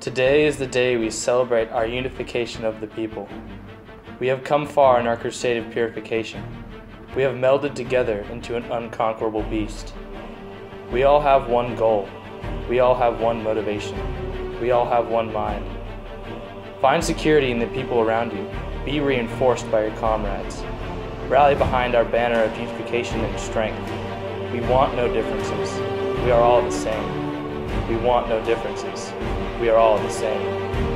Today is the day we celebrate our unification of the people. We have come far in our crusade of purification. We have melded together into an unconquerable beast. We all have one goal. We all have one motivation. We all have one mind. Find security in the people around you. Be reinforced by your comrades. Rally behind our banner of unification and strength. We want no differences. We are all the same. We want no differences. We are all the same.